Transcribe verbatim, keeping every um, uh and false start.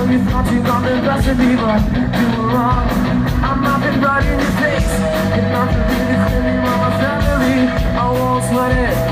you thought you got the best of me, but you were wrong. I'm nothing right in your face. You're not really clearly on my family. I won't sweat it.